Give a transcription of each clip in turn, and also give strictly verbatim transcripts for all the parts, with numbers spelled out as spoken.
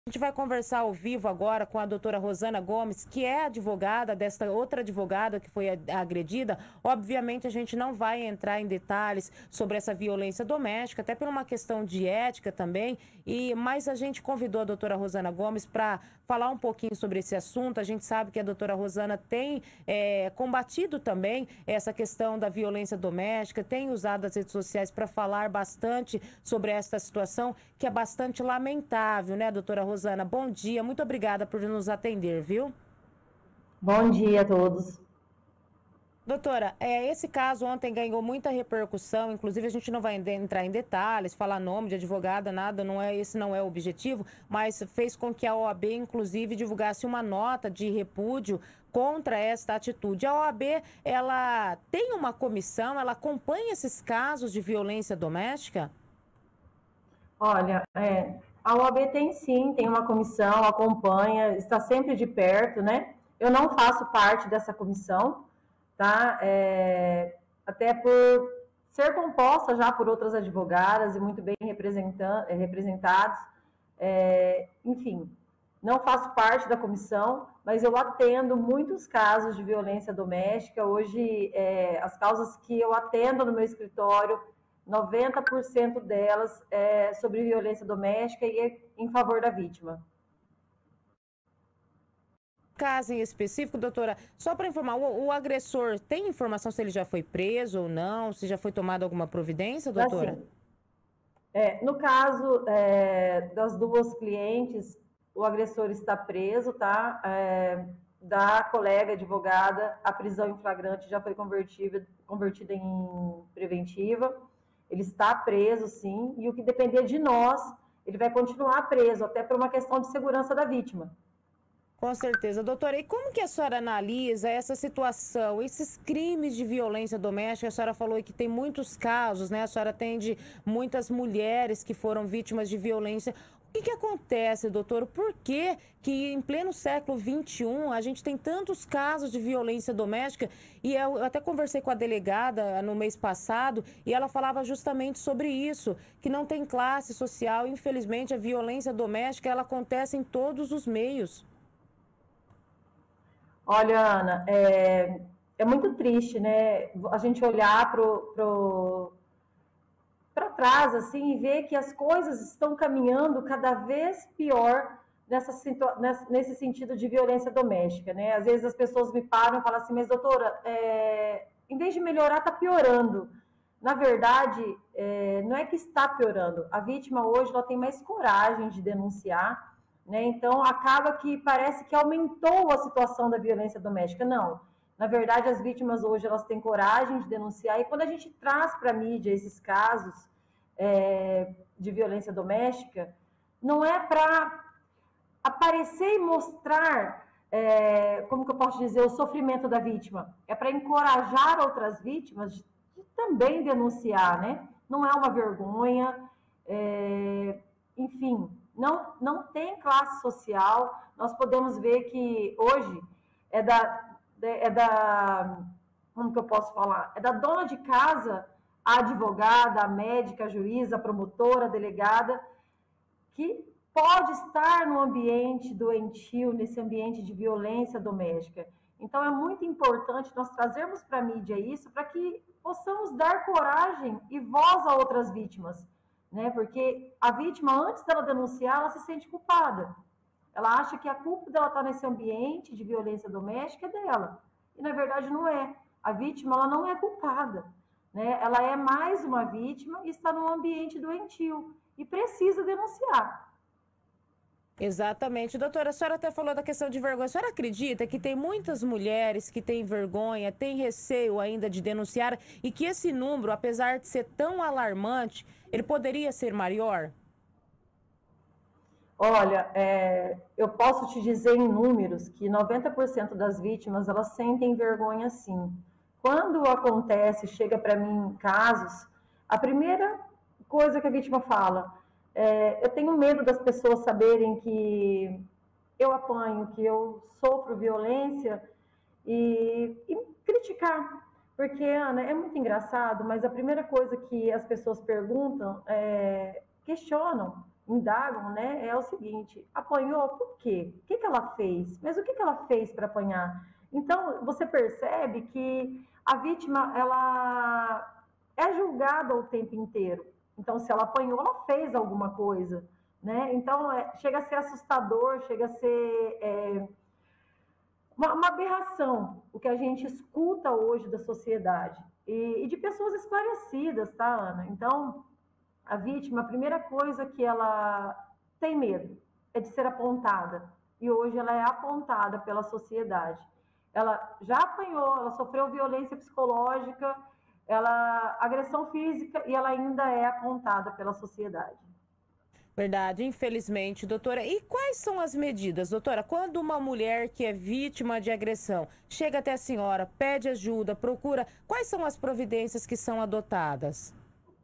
A gente vai conversar ao vivo agora com a doutora Rosana Gomes, que é advogada desta outra advogada que foi agredida. Obviamente, a gente não vai entrar em detalhes sobre essa violência doméstica, até por uma questão de ética também. E, mas a gente convidou a doutora Rosana Gomes para falar um pouquinho sobre esse assunto. A gente sabe que a doutora Rosana tem é, combatido também essa questão da violência doméstica, tem usado as redes sociais para falar bastante sobre esta situação, que é bastante lamentável, né, doutora Rosana? Rosana, bom dia, muito obrigada por nos atender, viu? Bom dia a todos. Doutora, é, esse caso ontem ganhou muita repercussão, inclusive a gente não vai entrar em detalhes, falar nome de advogada, nada, não é, esse não é o objetivo, mas fez com que a O A B, inclusive, divulgasse uma nota de repúdio contra esta atitude. A O A B, ela tem uma comissão, ela acompanha esses casos de violência doméstica? Olha, é, a O A B tem sim, tem uma comissão, acompanha, está sempre de perto, né? Eu não faço parte dessa comissão, tá? É, até por ser composta já por outras advogadas e muito bem representados. É, enfim, não faço parte da comissão, mas eu atendo muitos casos de violência doméstica. Hoje, é, as causas que eu atendo no meu escritório, noventa por cento delas é sobre violência doméstica e é em favor da vítima. Caso em específico, doutora, só para informar, o, o agressor tem informação se ele já foi preso ou não, se já foi tomada alguma providência, doutora? Assim, é, no caso é, das duas clientes, o agressor está preso, tá? É, da colega advogada, a prisão em flagrante já foi convertida, convertida em preventiva. Ele está preso, sim, e o que depender de nós, ele vai continuar preso, até por uma questão de segurança da vítima. Com certeza. Doutora, e como que a senhora analisa essa situação, esses crimes de violência doméstica? A senhora falou que tem muitos casos, né? A senhora atende muitas mulheres que foram vítimas de violência. O que que acontece, doutor? Por que que em pleno século vinte e um a gente tem tantos casos de violência doméstica? E eu até conversei com a delegada no mês passado e ela falava justamente sobre isso, que não tem classe social. Infelizmente, a violência doméstica, ela acontece em todos os meios. Olha, Ana, é, é muito triste, né? A gente olhar pro, pro, para trás assim e ver que as coisas estão caminhando cada vez pior nessa, nesse sentido de violência doméstica, né? Às vezes as pessoas me param e falam assim, mas doutora, é, em vez de melhorar, está piorando. Na verdade, é, não é que está piorando. A vítima hoje ela tem mais coragem de denunciar, né? Então acaba que parece que aumentou a situação da violência doméstica. Não. Na verdade, as vítimas hoje elas têm coragem de denunciar, e quando a gente traz para a mídia esses casos é, de violência doméstica, não é para aparecer e mostrar, é, como que eu posso dizer, o sofrimento da vítima, é para encorajar outras vítimas de, de também denunciar, né? Não é uma vergonha, é, enfim, não, não tem classe social. Nós podemos ver que hoje é da é da, como que eu posso falar? É da dona de casa, a advogada, a médica, a juíza, a promotora, a delegada, que pode estar no ambiente doentio, nesse ambiente de violência doméstica. Então, é muito importante nós trazermos para a mídia isso, para que possamos dar coragem e voz a outras vítimas, né? Porque a vítima, antes dela denunciar, ela se sente culpada. Ela acha que a culpa dela estar nesse ambiente de violência doméstica é dela. E, na verdade, não é. A vítima ela não é culpada, né? Ela é mais uma vítima e está num ambiente doentio e precisa denunciar. Exatamente. Doutora, a senhora até falou da questão de vergonha. A senhora acredita que tem muitas mulheres que têm vergonha, têm receio ainda de denunciar e que esse número, apesar de ser tão alarmante, ele poderia ser maior? Olha, é, eu posso te dizer em números que noventa por cento das vítimas, elas sentem vergonha sim. Quando acontece, chega para mim casos, a primeira coisa que a vítima fala, é, eu tenho medo das pessoas saberem que eu apanho, que eu sofro violência e, e criticar. Porque, Ana, é muito engraçado, mas a primeira coisa que as pessoas perguntam, é, questionam, indagam, né, é o seguinte: apanhou por quê? O que, que ela fez? Mas o que, que ela fez para apanhar? Então, você percebe que a vítima, ela é julgada o tempo inteiro. Então, se ela apanhou, ela fez alguma coisa, né? Então, é, chega a ser assustador, chega a ser é, uma, uma aberração o que a gente escuta hoje da sociedade. E, e de pessoas esclarecidas, tá, Ana? Então, a vítima, a primeira coisa que ela tem medo é de ser apontada. E hoje ela é apontada pela sociedade. Ela já apanhou, ela sofreu violência psicológica, ela agressão física e ela ainda é apontada pela sociedade. Verdade, infelizmente, doutora. E quais são as medidas, doutora? Quando uma mulher que é vítima de agressão chega até a senhora, pede ajuda, procura, quais são as providências que são adotadas?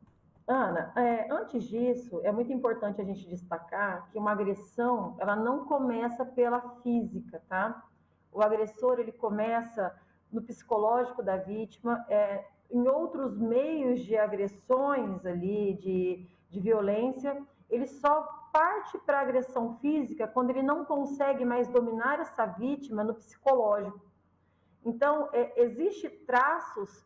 Ana, é, antes disso, é muito importante a gente destacar que uma agressão, ela não começa pela física, tá? O agressor, ele começa no psicológico da vítima, é, em outros meios de agressões ali, de, de violência, ele só parte para a agressão física quando ele não consegue mais dominar essa vítima no psicológico. Então, é, existe traços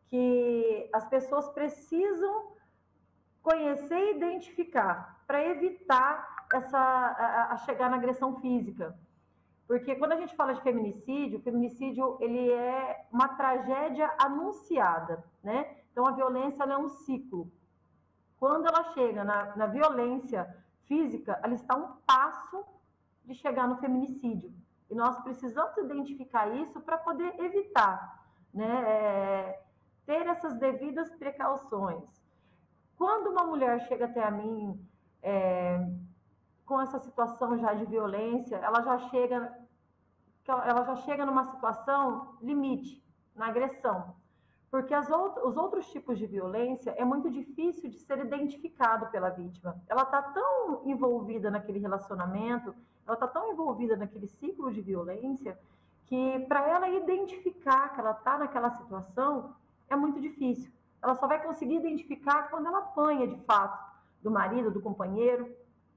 que as pessoas precisam conhecer e identificar para evitar essa, a, a chegar na agressão física. Porque quando a gente fala de feminicídio, o feminicídio ele é uma tragédia anunciada, né? Então a violência ela é um ciclo. Quando ela chega na, na violência física, ela está um passo de chegar no feminicídio. E nós precisamos identificar isso para poder evitar, né? É, ter essas devidas precauções. Quando uma mulher chega até a mim é, com essa situação já de violência, ela já chega, ela já chega numa situação limite, na agressão. Porque as out- os outros tipos de violência é muito difícil de ser identificado pela vítima. Ela está tão envolvida naquele relacionamento, ela está tão envolvida naquele ciclo de violência, que para ela identificar que ela está naquela situação é muito difícil. Ela só vai conseguir identificar quando ela apanha de fato do marido, do companheiro,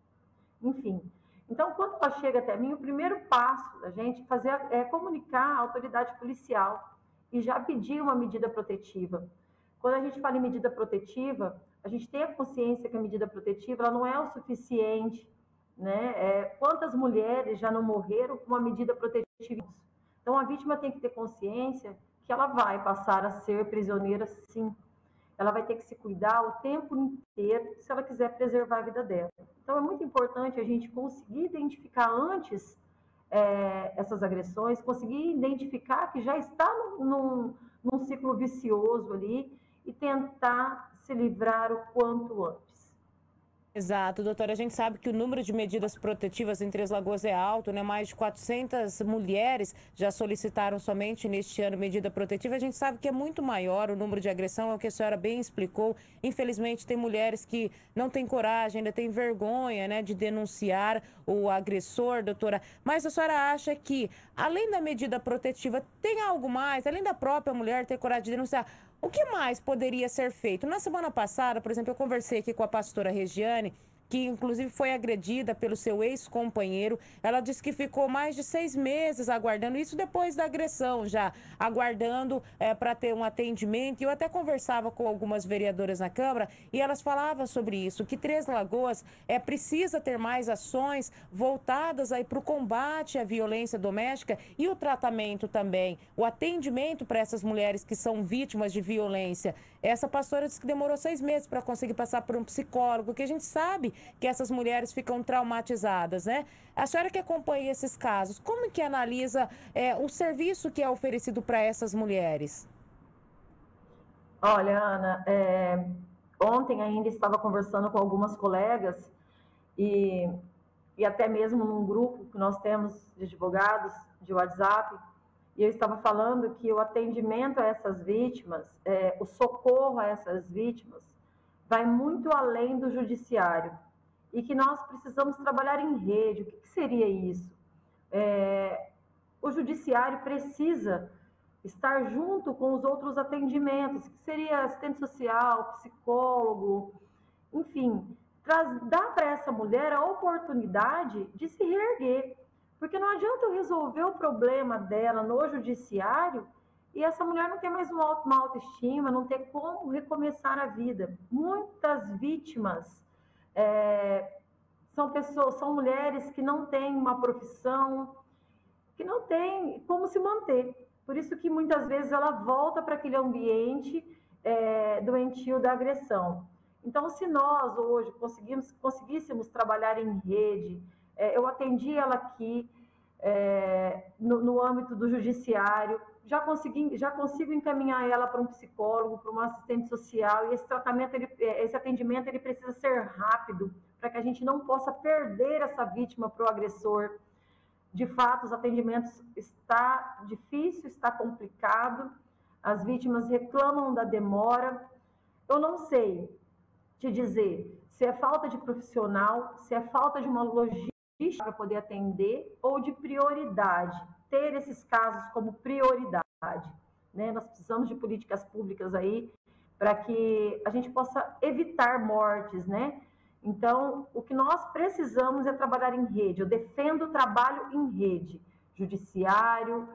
enfim. Então, quando ela chega até mim, o primeiro passo da gente fazer é comunicar à autoridade policial e já pedir uma medida protetiva. Quando a gente fala em medida protetiva, a gente tem a consciência que a medida protetiva ela não é o suficiente, né? É, quantas mulheres já não morreram com uma medida protetiva? Então, a vítima tem que ter consciência que ela vai passar a ser prisioneira, sim. Ela vai ter que se cuidar o tempo inteiro se ela quiser preservar a vida dela. Então, é muito importante a gente conseguir identificar antes é, essas agressões, conseguir identificar que já está num, num ciclo vicioso ali e tentar se livrar o quanto antes. Exato, doutora. A gente sabe que o número de medidas protetivas em Três Lagoas é alto, né? Mais de quatrocentas mulheres já solicitaram somente neste ano medida protetiva. A gente sabe que é muito maior o número de agressão, é o que a senhora bem explicou. Infelizmente, tem mulheres que não têm coragem, ainda têm vergonha, né, de denunciar o agressor, doutora. Mas a senhora acha que, além da medida protetiva, tem algo mais, além da própria mulher ter coragem de denunciar? O que mais poderia ser feito? Na semana passada, por exemplo, eu conversei aqui com a pastora Regiane, que inclusive foi agredida pelo seu ex-companheiro. Ela disse que ficou mais de seis meses aguardando, isso depois da agressão já, aguardando é, para ter um atendimento. E eu até conversava com algumas vereadoras na Câmara e elas falavam sobre isso, que Três Lagoas é, precisa ter mais ações voltadas aí para o combate à violência doméstica e o tratamento também, o atendimento para essas mulheres que são vítimas de violência. Essa pastora disse que demorou seis meses para conseguir passar por um psicólogo, porque a gente sabe que essas mulheres ficam traumatizadas, né? A senhora que acompanha esses casos, como que analisa é, o serviço que é oferecido para essas mulheres? Olha, Ana, é, ontem ainda estava conversando com algumas colegas e, e até mesmo num grupo que nós temos de advogados de WhatsApp, e eu estava falando que o atendimento a essas vítimas, é, o socorro a essas vítimas, vai muito além do judiciário e que nós precisamos trabalhar em rede. O que, que seria isso? É, o judiciário precisa estar junto com os outros atendimentos, que seria assistente social, psicólogo, enfim, dar para essa mulher a oportunidade de se reerguer. Porque não adianta eu resolver o problema dela no judiciário e essa mulher não ter mais uma autoestima, não ter como recomeçar a vida. Muitas vítimas é, são pessoas, são mulheres que não têm uma profissão, que não têm como se manter. Por isso que muitas vezes ela volta para aquele ambiente é, doentio da agressão. Então, se nós hoje conseguimos, conseguíssemos trabalhar em rede, é, eu atendi ela aqui é, no, no âmbito do judiciário, já, consegui, já consigo encaminhar ela para um psicólogo, para um assistente social, e esse tratamento, ele, esse atendimento, ele precisa ser rápido, para que a gente não possa perder essa vítima para o agressor. De fato, os atendimentos está difícil, está complicado, as vítimas reclamam da demora. Eu não sei te dizer se é falta de profissional, se é falta de uma logística para poder atender ou de prioridade, ter esses casos como prioridade, né? Nós precisamos de políticas públicas aí para que a gente possa evitar mortes, né? Então, o que nós precisamos é trabalhar em rede. Eu defendo o trabalho em rede, judiciário,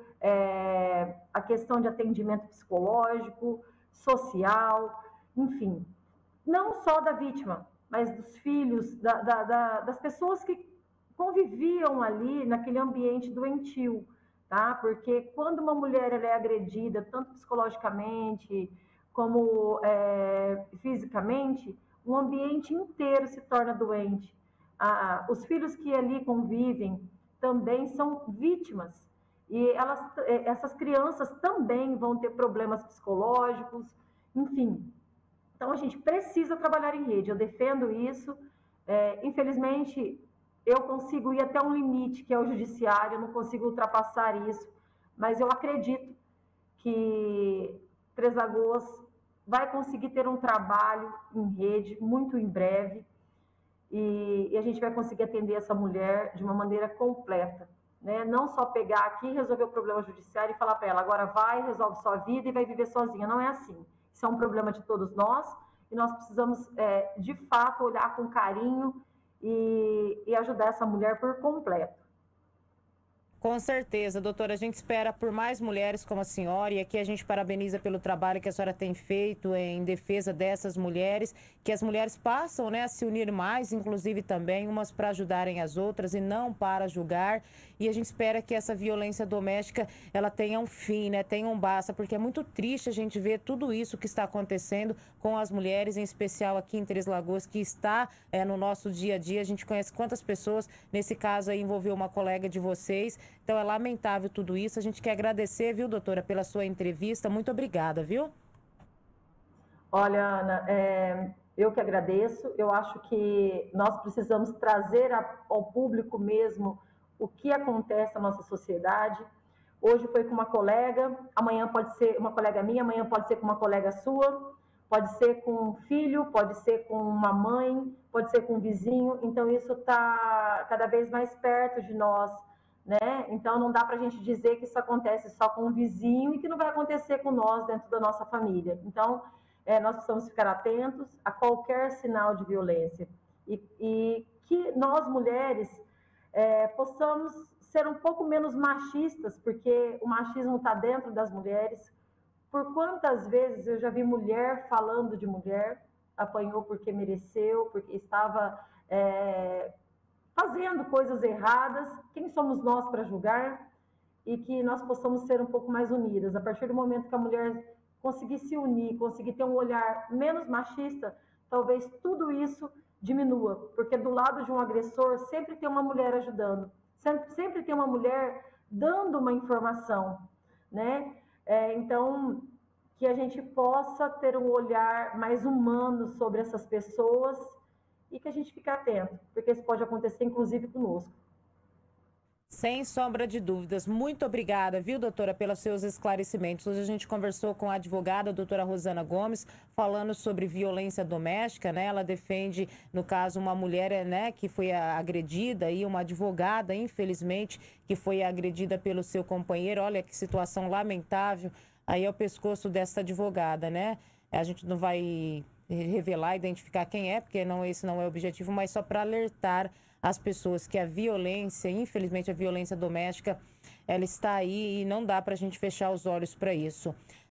é, a questão de atendimento psicológico, social, enfim, não só da vítima, mas dos filhos, da, da, da, das pessoas que conviviam ali naquele ambiente doentio, tá? Porque quando uma mulher ela é agredida, tanto psicologicamente como é, fisicamente, o ambiente inteiro se torna doente. Ah, os filhos que ali convivem também são vítimas. E elas, essas crianças também vão ter problemas psicológicos, enfim. Então, a gente precisa trabalhar em rede. Eu defendo isso. É, infelizmente, eu consigo ir até um limite, que é o judiciário, eu não consigo ultrapassar isso. Mas eu acredito que Três Lagoas vai conseguir ter um trabalho em rede muito em breve e, e a gente vai conseguir atender essa mulher de uma maneira completa, né? Não só pegar aqui, resolver o problema judiciário e falar para ela, agora vai, resolve sua vida e vai viver sozinha. Não é assim. Isso é um problema de todos nós e nós precisamos, é, de fato, olhar com carinho e, e ajudar essa mulher por completo. Com certeza, doutora. A gente espera por mais mulheres como a senhora e aqui a gente parabeniza pelo trabalho que a senhora tem feito em defesa dessas mulheres, que as mulheres passam, né, a se unir mais, inclusive também, umas para ajudarem as outras e não para julgar. E a gente espera que essa violência doméstica ela tenha um fim, né, tenha um basta, porque é muito triste a gente ver tudo isso que está acontecendo com as mulheres, em especial aqui em Três Lagoas, que está é, no nosso dia a dia. A gente conhece quantas pessoas, nesse caso aí envolveu uma colega de vocês. Então é lamentável tudo isso. A gente quer agradecer, viu, doutora, pela sua entrevista. Muito obrigada, viu? Olha, Ana, é, eu que agradeço. Eu acho que nós precisamos trazer a, ao público mesmo o que acontece na nossa sociedade. Hoje foi com uma colega, amanhã pode ser uma colega minha, amanhã pode ser com uma colega sua, pode ser com um filho, pode ser com uma mãe, pode ser com um vizinho. Então isso está cada vez mais perto de nós, né? Então não dá para a gente dizer que isso acontece só com o vizinho e que não vai acontecer com nós dentro da nossa família. Então é, nós precisamos ficar atentos a qualquer sinal de violência e, e que nós mulheres é, possamos ser um pouco menos machistas, porque o machismo está dentro das mulheres. Por quantas vezes eu já vi mulher falando de mulher, apanhou porque mereceu, porque estava é, fazendo coisas erradas. Quem somos nós para julgar? E que nós possamos ser um pouco mais unidas. A partir do momento que a mulher conseguir se unir, conseguir ter um olhar menos machista, talvez tudo isso diminua. Porque do lado de um agressor sempre tem uma mulher ajudando, sempre, sempre tem uma mulher dando uma informação, né? É, então, que a gente possa ter um olhar mais humano sobre essas pessoas e que a gente fique atento, porque isso pode acontecer, inclusive, conosco. Sem sombra de dúvidas. Muito obrigada, viu, doutora, pelos seus esclarecimentos. Hoje a gente conversou com a advogada, a doutora Rosana Gomes, falando sobre violência doméstica, né? Ela defende, no caso, uma mulher, né, que foi agredida e uma advogada, infelizmente, que foi agredida pelo seu companheiro. Olha que situação lamentável aí ao pescoço dessa advogada, né? A gente não vai revelar, identificar quem é, porque não, esse não é o objetivo, mas só para alertar as pessoas que a violência, infelizmente a violência doméstica, ela está aí e não dá para a gente fechar os olhos para isso.